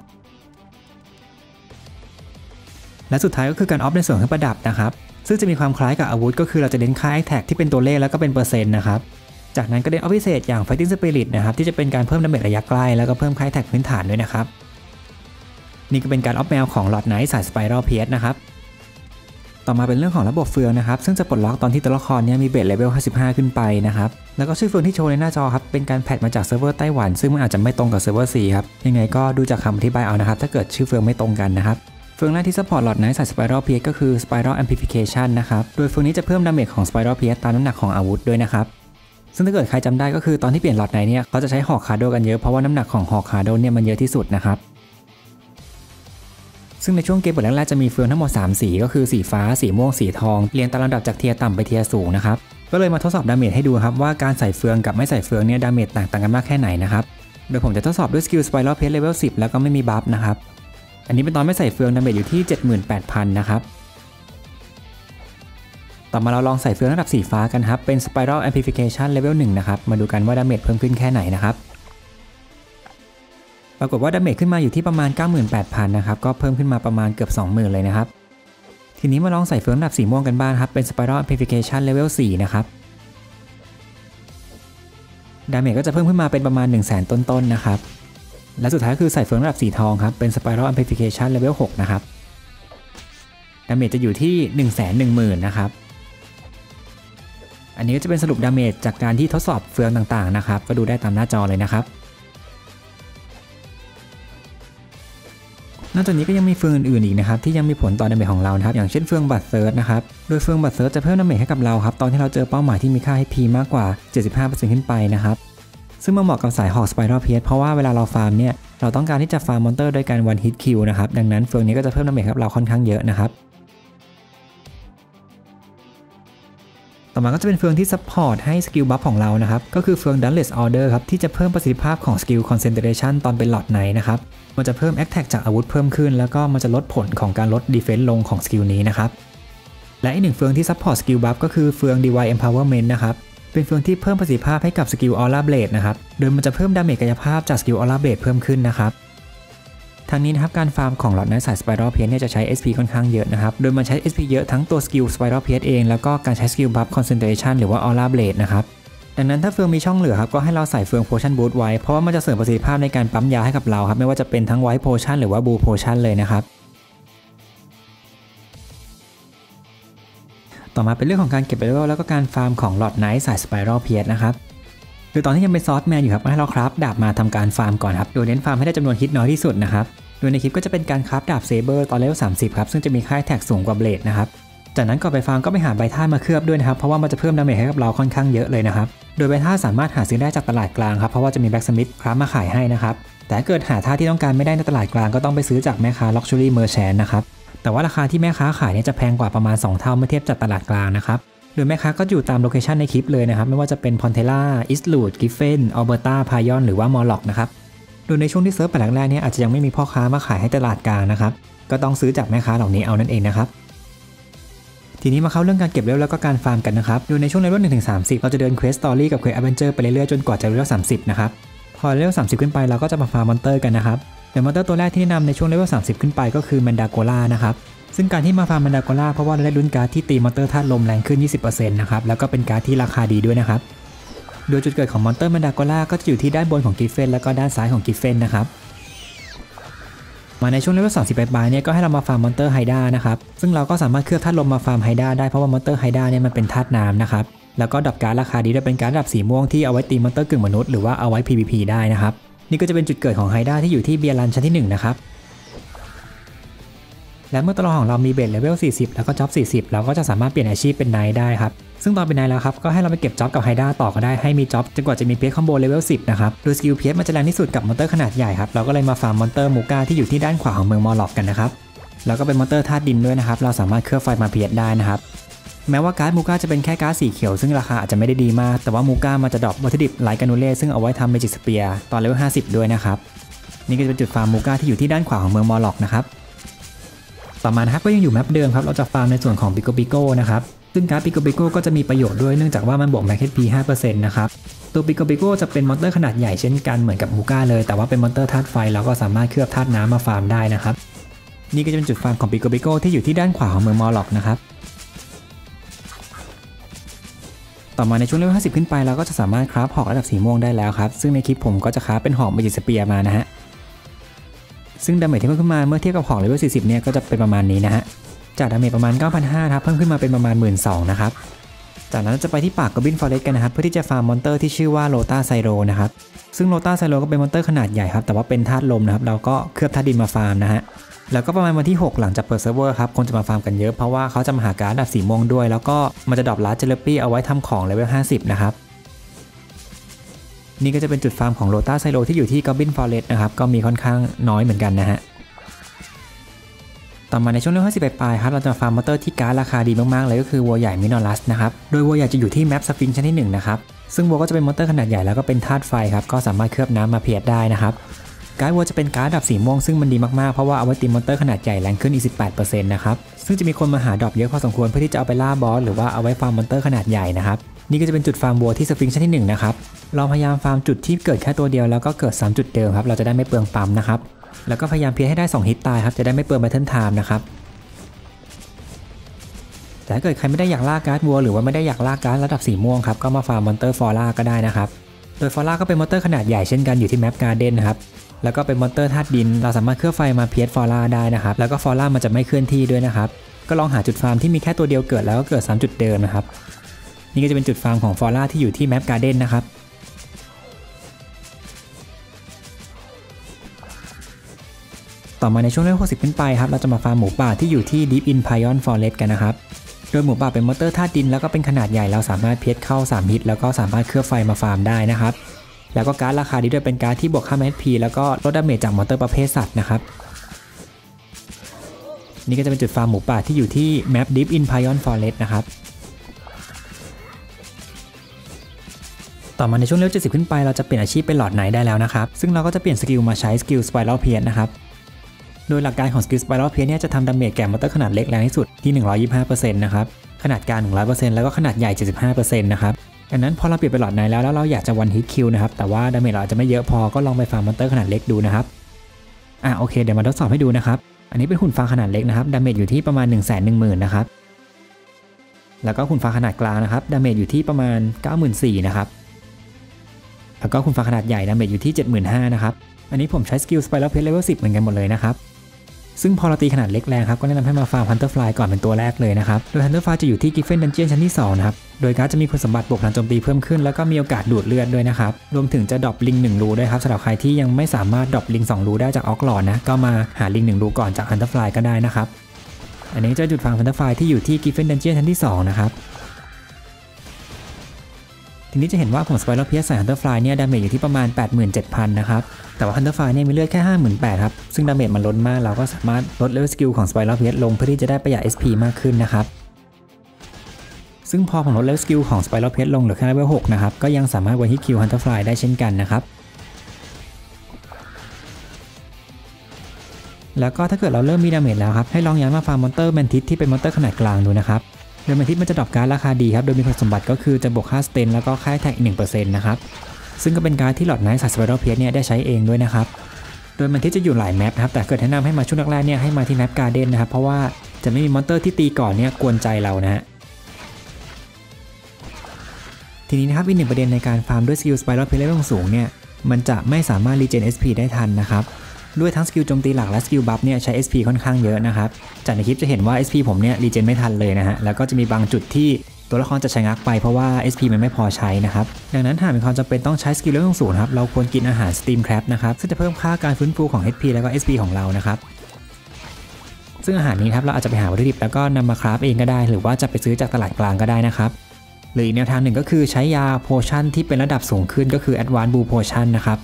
และสุดท้ายก็คือการ off ในส่วนเครื่องประดับนะครับซึ่งจะมีความคล้ายกับอาวุธก็คือเราจะเน้นค่า attack ที่เป็นตัวเลขแล้วก็เป็นเปอร์เซ็นต์นะครับจากนั้นก็เน้นออฟพิเศษอย่าง fighting spirit นะครับที่จะเป็นการเพิ่มดาเมจระยะใกล้แล้วก็เพิ่มค่า attack พื้นฐานด้วยนะครับนี่ก็เป็นการออฟแมวของ Lord Knight สาย Spiral พี เอส นะครับต่อมาเป็นเรื่องของระบบเฟืองนะครับซึ่งจะปลดล็อกตอนที่ตัวละครนี้มีเบสเลเวลห้าสิบห้าขึ้นไปนะครับแล้วก็ชื่อเฟืองที่โชว์ในหน้าจอครับเป็นการแพทมาจากเซิร์ฟเวอร์ไต้หวันซึ่งมันอาจจะไม่ตรงกับเซิร์ฟเวอร์ ซี ครับยังไงก็ดูจากคำอธิบายเอานะครับถ้าเกิดชื่อเฟืองไม่ตรงกันนะครับเฟืองแรกที่ซัพพอร์ต Lord Knight สาย Spiral พี เอส ก็คือ Spiral Amplification นะครับโดยเฟืองนี้จะเพิ่มดาเมจของ Spiral พี เอส ตามน้ำหนักของอาวุธด้วยนะครับซึ่งถ้าเกิดใครจำได้ก็คือตอนที่เปลี่ยน Lord Knight เนี่ยเขาจะใช้หอกคาร์โดกันเยอะเพราะว่าน้ำหนักของหอกคาร์โดเนี่ยมันเยอะที่สุดนะครับซึ่งในช่วงเกมบทแรกๆจะมีเฟืองทั้งหมดสามสีก็คือสีฟ้าสีม่วงสีทองเรียงตามลำดับจากเทียร์ต่ำไปเทียร์สูงนะครับก็เลยมาทดสอบดาเมจให้ดูครับว่าการใส่เฟืองกับไม่ใส่เฟืองเนี่ยดาเมจต่างกันมากแค่ไหนนะครับโดยผมจะทดสอบด้วยสกิล Spiral Pace Level สิบแล้วก็ไม่มีบัฟนะครับอันนี้เป็นตอนไม่ใส่เฟืองดาเมจอยู่ที่ เจ็ดหมื่นแปดพัน นะครับต่อมาเราลองใส่เฟืองระดับสีฟ้ากันครับเป็น Spiral Amplification Level หนึ่งนะครับมาดูกันว่าดาเมจเพิ่มขึ้นแค่ไหนนะครับปรากฏว่าดาเมจขึ้นมาอยู่ที่ประมาณ เก้าหมื่นแปดพัน นะครับก็เพิ่มขึ้นมาประมาณเกือบ สองหมื่น เลยนะครับทีนี้มาลองใส่เฟืองระดับสีม่วงกันบ้างครับเป็น Spiral Amplification Level สี่นะครับดาเมจก็จะเพิ่มขึ้นมาเป็นประมาณ หนึ่งแสน ต้นๆนะครับและสุดท้ายคือใส่เฟืองระดับสีทองครับเป็น Spiral Amplification Level หกนะครับดาเมจจะอยู่ที่ หนึ่งแสนหนึ่งหมื่น นะครับอันนี้ก็จะเป็นสรุปดาเมจจากการที่ทดสอบเฟืองต่างๆนะครับก็ดูได้ตามหน้าจอเลยนะครับนอกจากนี้ก็ยังมีเฟืองอื่นๆอีกนะครับที่ยังมีผลต่อดาเมจของเรานะครับอย่างเช่นเฟืองบัตเซิร์ชนะครับโดยเฟืองบัตเซิร์ชจะเพิ่มดาเมจให้กับเราครับตอนที่เราเจอเป้าหมายที่มีค่า เอช พี มากกว่า เจ็ดสิบห้าเปอร์เซ็นต์ ขึ้นไปนะครับซึ่งมันเหมาะกับสายหอกสไปรัลเพียสเพราะว่าเวลาเราฟาร์มเนี่ยเราต้องการที่จะฟาร์มมอนเตอร์โดยการวันฮิตคิวนะครับดังนั้นเฟืองนี้ก็จะเพิ่มดาเมจให้เราค่อนข้างเยอะนะครับต่อมาก็จะเป็นเฟืองที่ซัพพอร์ตให้สกิลบัฟของเรานะครับก็คือเฟือง Dauntless Order ครับที่จะเพิ่มประสิทธิภาพของสกิล Concentration ตอนเป็นหลอดไหนนะครับมันจะเพิ่ม Attack จากอาวุธเพิ่มขึ้นแล้วก็มันจะลดผลของการลด Defense ลงของสกิลนี้นะครับและอีกหนึ่งเฟืองที่ซัพพอร์ตสกิลบัฟก็คือเฟือง Divine Empowerment นะครับเป็นเฟืองที่เพิ่มประสิทธิภาพให้กับสกิล Aura Blade นะครับโดยมันจะเพิ่มดาเมจกายภาพจากสกิล Aura Blade เพิ่มขึ้นนะครับทางนี้นะครับการฟาร์มของหลอดไนท์สาย Spiral Pierce เนี่ยจะใช้ เอช พี ค่อนข้างเยอะนะครับโดยมันใช้ เอช พี เยอะทั้งตัวสกิล Spiral Pierce เองแล้วก็การใช้สกิลบัฟ Concentration หรือว่า Aura Blade นะครับดังนั้นถ้าเฟืองมีช่องเหลือครับก็ให้เราใส่เฟือง Potion Boost ไว้เพราะว่ามันจะเสริมประสิทธิภาพในการปั๊มยาให้กับเราครับไม่ว่าจะเป็นทั้ง White Potion หรือว่า Blue Potion เลยนะครับต่อมาเป็นเรื่องของการเก็บเลเวลแล้วก็การฟาร์มของหลอดไนท์สาย Spiral Pierce นะครับคือตอนที่ยังเป็นซอสแมนอยู่ครับให้เราคราฟดาบมาทำการฟาร์มก่อนครับโดยเน้นฟาร์มให้ได้จำนวนฮิตน้อยที่สุดนะครับโดยในคลิปก็จะเป็นการคราฟดาบเซเบอร์ตอนเลเวลสามสิบครับซึ่งจะมีค่าแท็กสูงกว่าเบลดนะครับจากนั้นก่อนไปฟาร์มก็ไปหาใบท่ามาเคลือบด้วยนะครับเพราะว่ามันจะเพิ่มดาเมจให้กับเราค่อนข้างเยอะเลยนะครับโดยใบท่าสามารถหาซื้อได้จากตลาดกลางครับเพราะว่าจะมีแบ็กสมิธคราฟมาขายให้นะครับแต่ถ้าเกิดหาท่าที่ต้องการไม่ได้ในตลาดกลางก็ต้องไปซื้อจากแม่ค้า Luxury Merchant นะครับแต่ว่าราคาที่แม่ค้าขายเนี่ยจะแพงกว่าประมาณสองเท่าเมื่อเทียบจากตลาดกลางนะครับโดยแม่ค้าก็อยู่ตามโลเคชันในคลิปเลยนะครับไม่ว่าจะเป็นพอนเทล่าอิสลูดกิฟเฟนอัลเบอร์ตาพายอนหรือว่ามอร์ล็อกนะครับโดยในช่วงที่เซิร์ฟแปลกแรกเนี่ยอาจจะยังไม่มีพ่อค้ามาขายให้ตลาดกลางนะครับก็ต้องซื้อจากแม่ค้าเหล่านี้เอานั่นเองนะครับทีนี้มาเข้าเรื่องการเก็บเลเวลแล้วก็การฟาร์มกันนะครับโดยในช่วงเลเวลหนึ่งถึงสามสิบเราจะเดินเควสสตอรี่กับเควสแอดเวนเจอร์ไปเรื่อยๆจนกว่าจะเลเวลสามสิบนะครับพอเลเวลสามสิบขึ้นไปเราก็จะมาฟาร์มมอนเตอร์กันนะครับแต่มอนเตอร์ตัวแรกที่แนะนำในช่วงเลเวลสามสิบขึ้นไปก็คือแมนดาโกล่านะครับซึ่งการที่มาฟาร์มแมนดาโกล่าเพราะว่าเราได้ลุ้นการ์ดที่ตีมอนเตอร์ธาตุลมแรงขึ้น ยี่สิบเปอร์เซ็นต์ นะครับแล้วก็เป็นการ์ดที่ราคาดีด้วยนะครับโดยจุดเกิดของมอนเตอร์แมนดาโกล่าก็จะอยู่ที่ด้านบนของกิฟเฟนแล้วก็ด้านซ้ายของกิฟเฟนนะครับมาในช่วงเลเวลสามสิบปลายๆเนี่ยก็ให้เรามาฟาร์มมอนเตอร์ไฮด้านะครับซึ่งเราก็สามารถเคลือบธาตุลมมาฟาร์มไฮด้าได้เพราะว่ามอนเตอร์ไฮด้าเนี่ยมันเป็นธาตุน้ำนะครับแล้วก็ดรอปการ์ดราคาดีด้วยเป็นการ์ดระดับสีม่วงที่เอาไว้ตีมอนเตอร์กึ่งมนุษย์หรือว่าเอาไว้ พี วี พี ได้นะครับนี่ก็จะเป็นจุดเกิดของไฮด้าที่อยู่ที่เบียรันชั้นที่หนึ่งนะครับและเมื่อตัวละครของเรามีเบสเลเวลสี่สิบแล้วก็จ็อบสี่สิบเราก็จะสามารถเปลี่ยนอาชีพเป็นไนท์ได้ครับซึ่งตอนเป็นไนท์แล้วครับก็ให้เราไปเก็บจ็อบกับไฮด้าต่อก็ได้ให้มีจ็อบจนกว่าจะมีเพชคอมโบเลเวลสิบนะครับโดยสกิลเพชมันจะแรงที่สุดกับมอนเตอร์ขนาดใหญ่ครับเราก็เลยมาฟาร์มมอนเตอร์มูก้าที่อยู่ที่ด้านขวาของเมืองมอร์ล็อกกันนะครับแล้วก็เป็นมอนเตอร์ธาตุดินด้วยนะครับเราสามารถเคลือบไฟมาเพชได้นะครับแม้ว่าการ์ดมูก้าจะเป็นแค่การ์ดสีเขียวซึ่งราคาอาจจะไม่ได้ดีมากแต่ว่ามูก้ามันจะดรอปวัตถุดิบไลกานูเล่ซึ่งเอาไว้ทำเมจิกสเปียร์ตอนเลเวลห้าสิบด้วยนะครับนี่ก็จะเป็นจุดฟาร์มมูก้าที่อยู่ที่ด้านขวาของเมืองมอร์ล็อกนะครับต่อมานะครับก็ยังอยู่แมปเดิมครับเราจะฟาร์มในส่วนของปิโกปิโก้นะครับซึ่งการ์ดปิโกปิโก้ก็จะมีประโยชน์ด้วยเนื่องจากว่ามันบวกแม็ก เอช พี ห้าเปอร์เซ็นต์ นะครับตัวปิโกปิโก้จะเป็นมอนเตอร์ขนาดใหญ่เช่นกันเหมือนกับมูก้าเลยแต่ว่าเป็นมอนเตอร์ธาตุไฟเราก็สามารถเคลือบธาตุน้ำมาฟาร์มได้นะครับนี่ก็จะเป็นจุดฟาร์มของปิโกปิโก้ที่อยู่ที่ด้านขวาของเมืองมอร์ล็อกนะครับต่อมาในช่วงเลเวลห้าสิบขึ้นไปเราก็จะสามารถคราฟหอกระดับสีม่วงได้แล้วครับซึ่งในคลิปผมก็จะคราฟเป็นหอกเมจิกสเปียร์มานะฮะซึ่งดาเมจที่เพิ่มขึ้นมาเมื่อเทียบกับหอกเลเวลสี่สิบเนี่ยก็จะเป็นประมาณนี้นะฮะจากดาเมจประมาณ เก้าพันห้าร้อย ครับเพิ่มขึ้นมาเป็นประมาณ หนึ่งหมื่นสองพัน นะครับจากนั้นจะไปที่ปากกอบบินฟอเรสต์กันนะครับเพื่อที่จะฟาร์มมอนเตอร์ที่ชื่อว่าโลตาไซโรนะครับซึ่งโลตาไซโรก็เป็นมอนเตอร์ขนาดใหญ่ครับแต่ว่าเป็นธาตุลมนะครับเราก็เคลือบธาตุดินมาฟาร์มนะฮะแล้วก็ประมาณวันที่หกหลังจากเปิดเซิร์ฟเวอร์ครับคนจะมาฟาร์มกันเยอะเพราะว่าเขาจะมาหาการ์ดระดับสีม่วงด้วยแล้วก็มันจะดรอปลาร์จเจลปี้เอาไว้ทำของเลเวลห้าสิบนะครับนี่ก็จะเป็นจุดฟาร์มของโลตาไซโรที่อยู่ที่กอบบินฟอเรสต์นะครับก็มีค่อนข้างน้อยเหมือนกันนะฮะต่อมาในช่วงเลเวลห้าสิบปลายครับเราจะฟาร์มมอนเตอร์ที่การ์ดราคาดีมากๆเลยก็คือวัวใหญ่มินอรัสนะครับโดยวัวใหญ่จะอยู่ที่แมปสฟิงค์ชั้นที่หนึ่งนะครับซึ่งวัวก็จะเป็นมอนเตอร์ขนาดใหญ่แล้วก็เป็นธาตุไฟครับก็สามารถเคลือบน้ำมาเพียดได้นะครับการ์ดวัวจะเป็นการ์ดระดับสีม่วงซึ่งมันดีมากๆเพราะว่าเอาไว้ตีมอนเตอร์ขนาดใหญ่แรงขึ้นอีก สิบแปดเปอร์เซ็นต์ นะครับซึ่งจะมีคนมาหาดรอปเยอะพอสมควรเพื่อที่จะเอาไปล่าบอสหรือว่าเอาไว้ฟาร์มมอนเตอร์ขนาดใหญ่นะครับนี่ก็จะเป็นจุดฟาร์มวัวที่สฟิงค์ชั้นที่หนึ่งนะครับเราพยายามฟาร์มจุดที่เกิดแค่ตัวเดียวแล้วก็เกิดซ้ำจุดเดิมครับเราจะได้ไม่เปลืองปั๊มนะครับแล้วก็พยายามเพียให้ได้สองฮิตตายครับจะได้ไม่เปลืองแบทเทิลไทม์นะครับแต่ถ้าเกิดใครไม่ได้อยากล่าการ์ดวัวหรือว่าไม่ได้อยากล่าการ์ดระดับสีม่วงครับก็มาฟาร์มมอนเตอร์ฟอร่าก็ได้นะครับโดยฟอร่าก็เป็นมอนเตอร์ขนาดใหญ่เช่นกันอยู่ที่แมปการ์เด้นนะครับแล้วก็เป็นมอนเตอร์ธาตุดินเราสามารถเคลือบไฟมาเพียสฟอร่าได้นะครับแล้วก็ฟอร่ามันจะไม่เคลื่อนที่ด้วยนะครับก็ลองหาจุดฟาร์มที่มีแค่ตัวเดียวเกิดแล้วก็เกิดซ้ำจุดเดิมนะครับนี่ก็จะเป็นจุดฟาร์มของฟอร่าที่อยู่ที่แมปการ์เด้นนะครับต่อมาในช่วงเลเวลหกสิบขึ้นไปครับเราจะมาฟาร์มหมูป่าที่อยู่ที่ Deep in Pion Forest กันนะครับโดยหมูป่าเป็นมอนเตอร์ธาตุดินแล้วก็เป็นขนาดใหญ่เราสามารถเพียสเข้าสามฮิตแล้วก็สามารถเคลือบไฟมาฟาร์มได้นะครับแล้วก็การ์ดราคาดีด้วยเป็นการ์ดที่บวกค่า เอช พี แล้วก็ลดดาเมจจากมอนเตอร์ประเภทสัตว์นะครับนี่ก็จะเป็นจุดฟาร์มหมูป่าที่อยู่ที่แมป Deep in Pion Forest นะครับต่อมาในช่วงเลเวลเจ็ดสิบขึ้นไปเราจะเปลี่ยนอาชีพเป็นหลอดไนท์ได้แล้วนะครับซึ่งเราก็จะเปลี่ยนสกิลมาใช้สกิล Spiral Pierce นะครับโดยหลักการของสกิล Spiral Pierce เนี่ยจะทำดาเมจแก่มอนเตอร์ขนาดเล็กแรงที่สุดที่ หนึ่งร้อยยี่สิบห้าเปอร์เซ็นต์ นะครับขนาดกลาง หนึ่งร้อยเปอร์เซ็นต์ แล้วก็ขนาดใหญ่ เจ็ดสิบห้าเปอร์เซ็นต์ นะครับดังนั้นพอเราเปลี่ยนเป็นหลอดไนท์แล้วแล้วเราอยากจะวันฮิตคิวนะครับแต่ว่าดาเมจเราอาจจะไม่เยอะพอก็ลองไปฟาร์มมอนเตอร์ขนาดเล็กดูนะครับอ่ะโอเคเดี๋ยวมาทดสอบให้ดูนะครับอันนี้เป็นหุ่นฟางขนาดเล็กนะครับดาเมจอยู่ที่ประมาณ หนึ่งแสนหนึ่งหมื่น นะครับแล้วก็หุ่นฟางขนาดกลางนะครับดาเมจอยู่ที่ประมาณ เก้าหมื่นสี่พัน นะครับแล้วก็หุ่นฟางขนาดใหญ่ดาเมจอยู่ที่ เจ็ดหมื่นห้าพัน นะครับอันนี้ผมใช้สกิล Spiral Pierce Level สิบเหมือนกันหมดเลยนะครับซึ่งพอเราตีขนาดเล็กแรงครับก็แนะนำให้มาฟาร์ม Hunterfly ก่อนเป็นตัวแรกเลยนะครับโดย Hunterfly จะอยู่ที่ Griffin Dungeon ชั้นที่สองนะครับโดยการ์ดจะมีคุณสมบัติบวกพลังโจมตีเพิ่มขึ้นแล้วก็มีโอกาสดูดเลือดด้วยนะครับรวมถึงจะดรอปลิงหนึ่งรูด้วยครับสำหรับใครที่ยังไม่สามารถดรอปลิงสองรูได้จากออกลอดนะก็มาหาลิงหนึ่งรูก่อนจาก Hunterfly ก็ได้นะครับอันนี้จะจุดฟาร์ม Hunterfly ที่อยู่ที่ Griffin Dungeon ชั้นที่สองนะครับทีนี้จะเห็นว่าผม Spiral Pierce ใส่ Hunterfly เนี่ยดาเมจอยู่ที่ประมาณ แปดหมื่นเจ็ดพัน นะครับแต่ว่า Hunterfly เนี่ยมีเลือดแค่ ห้าหมื่นแปดพัน ครับซึ่งดาเมจมันลดมากเราก็สามารถลดเลเวลสกิลของ Spiral Pierce ลงเพื่อที่จะได้ประหยัด เอช พี มากขึ้นนะครับซึ่งพอผมลดเลเวลสกิลของ Spiral Pierce ลงเหลือแค่เลเวลหกนะครับก็ยังสามารถวันฮิตคิว Hunterfly ได้เช่นกันนะครับแล้วก็ถ้าเกิดเราเริ่มมีดาเมจแล้วครับให้ลองย้ายมาฟาร์มมอนเตอร์แมนทิสที่เป็นมอนเตอร์ขนาดกลางดูนะครับโดยแมนทิสมันจะดรอปการ์ดราคาดีครับโดยมีคุณสมบัติก็คือจะบวกค่าสเตนแล้วก็ค่าแท็กอีก หนึ่งเปอร์เซ็นต์ นะครับซึ่งก็เป็นการ์ดที่หลอดไนท์ใส่ Spiral Pierce เนี่ยได้ใช้เองด้วยนะครับโดยแมนทิสจะอยู่หลายแมปครับแต่เกิดแนะนำให้มาช่วงแรกๆเนี่ยให้มาที่แมปการ์เด้นนะครับเพราะว่าจะไม่มีมอนเตอร์ที่ตีก่อนเนี่ยกวนใจเรานะฮะทีนี้นะครับอีกหนึ่งประเด็นในการฟาร์มด้วยสกิล Spiral Pierce เลเวลสูงเนี่ยมันจะไม่สามารถรีเจน เอช พี ได้ทันนะครับด้วยทั้งสกิลโจมตีหลักและสกิลบัฟเนี่ยใช้ เอช พี ค่อนข้างเยอะนะครับจากในคลิปจะเห็นว่า เอช พี ผมเนี่ยรีเจนไม่ทันเลยนะฮะแล้วก็จะมีบางจุดที่ตัวละครจะชะงักไปเพราะว่า เอช พี มันไม่พอใช้นะครับดังนั้นหากมีความจำเป็นต้องใช้สกิลเลเวลสูงครับเราควรกินอาหาร Steam Crab นะครับซึ่งจะเพิ่มค่าการฟื้นฟูของ เอช พี แล้วก็ เอช พี ของเรานะครับซึ่งอาหารนี้ครับเราอาจจะไปหาวัตถุดิบแล้วก็นำมาคราฟเองก็ได้หรือว่าจะไปซื้อจากตลาดกลางก็ได้นะครับหรืออีกแนวทางหนึ่งก็คือใช้ยาโพชั่นที่เป็นระดับสูงขึ้นก็คือ Advanced Blue Potion นะครับ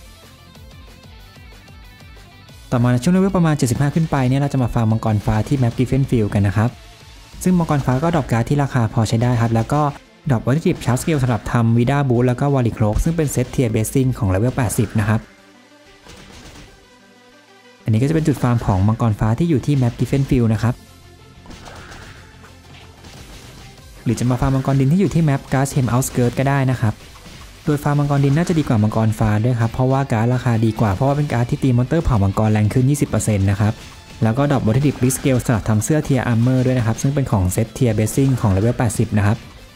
ต่อมาในช่วงเลเวลประมาณเจ็ดสิบห้าขึ้นไปเนี่ยเราจะมาฟาร์มมังกรฟ้าที่แมป Griffin Field กันนะครับซึ่งมังกรฟ้าก็ดรอปการ์ดที่ราคาพอใช้ได้ครับแล้วก็ดรอปวัตถุดิบชาร์จสกิลสำหรับทำวิด้าบูทแล้วก็วอลลิโคลกซึ่งเป็นเซตเทียร์เบสซิ่งของเลเวลแปดสิบนะครับอันนี้ก็จะเป็นจุดฟาร์มของมังกรฟ้าที่อยู่ที่แมป Griffin Field นะครับหรือจะมาฟาร์มมังกรดินที่อยู่ที่แมป Gashem Outskirts ก็ได้นะครับโดยฟาร์มมังกรดินน่าจะดีกว่ามังกรฟ้าด้วยครับเพราะว่าการ์ดราคาดีกว่าเพราะว่าเป็นการ์ดที่ตีมอนเตอร์เผ่ามังกรแรงขึ้น ยี่สิบเปอร์เซ็นต์ นะครับแล้วก็ดรอปวัตถุดิบริสเกลสำหรับทำเสื้อเทียร์อาร์เมอร์ด้วยนะครับซึ่งเป็นของเซตเทียร์เบสซิ่งของเลเวลแปดสิบนะครับ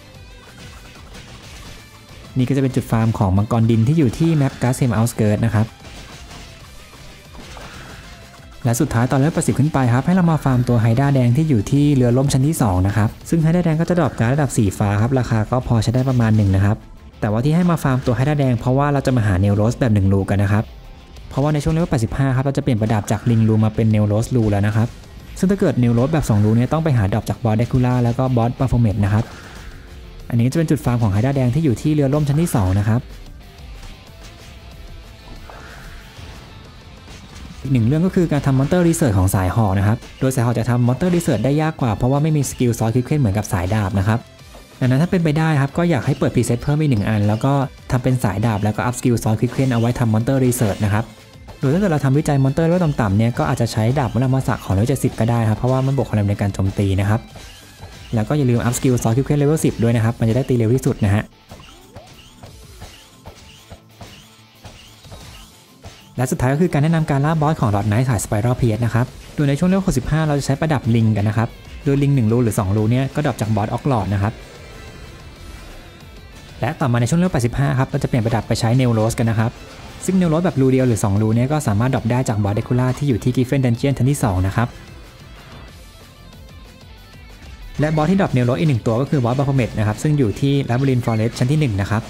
นี่ก็จะเป็นจุดฟาร์มของมังกรดินที่อยู่ที่แมป Gashem Outskirts นะครับและสุดท้ายตอนเลเวลแปดสิบขึ้นไปครับให้เรามาฟาร์มตัวไฮด้าแดงที่อยู่ที่เรือล่มชั้นที่สองนะครับซึ่งไฮด้าแดงก็จะดรอปการ์ดระดับสีฟ้าครับราคาก็พอใช้ได้ประมาณหนึ่งนะครับแต่ว่าที่ให้มาฟาร์มตัวไฮด้าแดงเพราะว่าเราจะมาหาเนลโรสแบบหนึ่งรูกันนะครับเพราะว่าในช่วงเลเวลแปดสิบห้าครับเราจะเปลี่ยนประดับจากลิงรูมาเป็นเนลโรสรูแล้วนะครับซึ่งถ้าเกิดเนลโรสแบบสองรูเนี่ยต้องไปหาดรอปจากบอสเดคูล่าแล้วก็บอสปาโฟเมตนะครับอันนี้จะเป็นจุดฟาร์มของไฮด้าแดงที่อยู่ที่เรือล่มชั้นที่สองนะครับอีกหนึ่งเรื่องก็คือการทำมอนเตอร์รีเสิร์ชของสายหอกนะครับโดยสายหอกจะทำมอนเตอร์รีเสิร์ชได้ยากกว่าเพราะว่าไม่มีสกิลซอสคลิปเค้นเหมือนกับสายดาบนะครับดังนั้นถ้าเป็นไปได้ครับก็อยากให้เปิดพรีเซตเพิ่มอีกหนึ่งอันแล้วก็ทำเป็นสายดาบแล้วก็อัพสกิลซอสคลิปเค้นเอาไว้ทำมอนเตอร์รีเสิร์ชนะครับโดยถ้าเกิดเราทำวิจัยมอนเตอร์เลเวลต่ำๆเนี่ยก็อาจจะใช้ดาบมุรามาสะของเลเวลเจ็ดสิบก็ได้ครับเพราะว่ามันบวกพลังในการโจมตีนะครับแล้วก็อย่าลืมอัพสกิลซอสคลิปเค้นเลเวลสิบด้วยนะครับมันจะได้ตีเร็วที่สุดนะฮะและสุดท้ายก็คือการแนะนำการล่าบอสของหลอดไนท์สาย Spiral Pierce นะครับโดยในช่วงเลเวลหกสิบห้าเราจะใช้ประดับลิงกันนะครับโดยลิงหนึ่งรูหรือสองรูเนี่ยก็ดรอปจากบอสออกลอดนะครับและต่อมาในช่วงเลเวลแปดสิบห้าครับเราจะเปลี่ยนประดับไปใช้เนลโรสกันนะครับซึ่งเนลโรสแบบรูเดียวหรือสองรูเนี่ยก็สามารถดรอปได้จากบอสเดคูล่าที่อยู่ที่กิฟเฟนดันเจียนชั้นที่สองนะครับและบอสที่ดรอปเนลโรสอีกหนึ่งตัวก็คือบอสบาโฟเมตนะครับซึ่งอยู่ที่ลาบูรินฟอเรสต์ชั้นที่หนึ่งนะครับ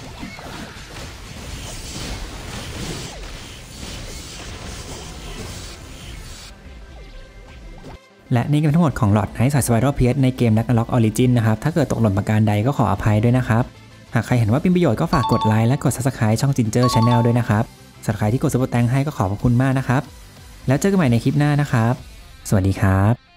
และนี่ก็เป็นทั้งหมดของหลอดไนท์สายสไปรัลเพียสในเกม Ragnarok Origin นะครับถ้าเกิดตกหล่นประการใดก็ขออภัยด้วยนะครับหากใครเห็นว่าเป็นประโยชน์ก็ฝากกดไลค์และกด Subscribe ช่อง Ginger Channel ด้วยนะครับสำหรับใครที่กดซุปเปอร์แตงให้ก็ขอบคุณมากนะครับแล้วเจอกันใหม่ในคลิปหน้านะครับสวัสดีครับ